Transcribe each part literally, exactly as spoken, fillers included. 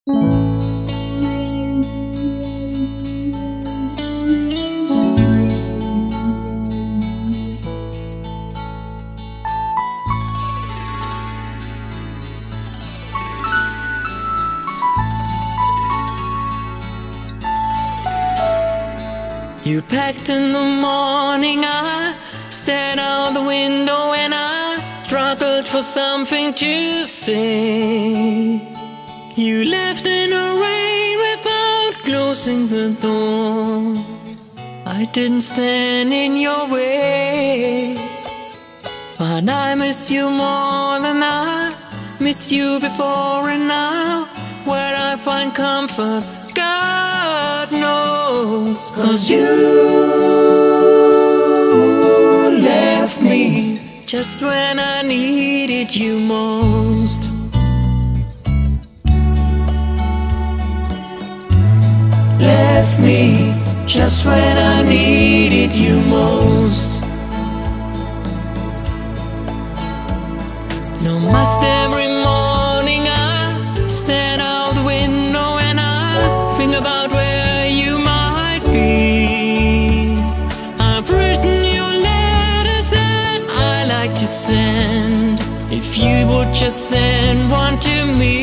You packed in the morning, I stared out the window and I struggled for something to say. You left in the rain without closing the door. I didn't stand in your way, but I miss you more than I miss you before and now. Where I find comfort, God knows. 'Cause you left me just when I needed you most. Left me just when I needed you most. No, must every morning I stand out the window and I think about where you might be. I've written your letters that I like to send. If you would just send one to me,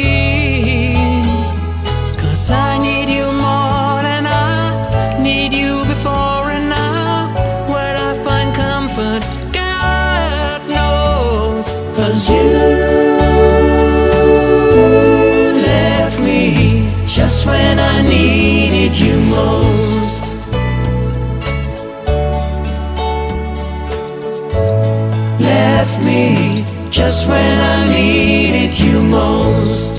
'cause I need you more than I need you before and now. Where I find comfort, God knows. 'Cause you left me just when I needed you most. Left me just when I needed you most.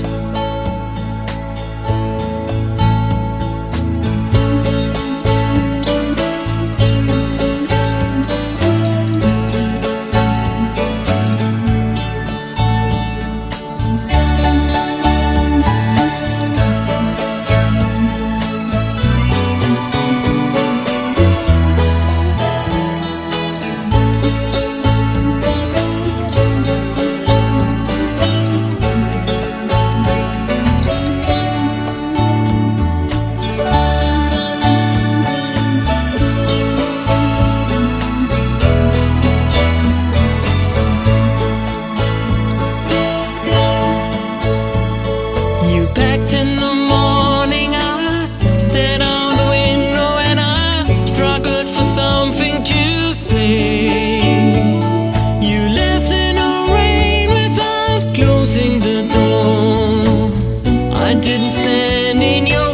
You packed in the morning, I stared out the window and I struggled for something to say. You left in the rain without closing the door. I didn't stand in your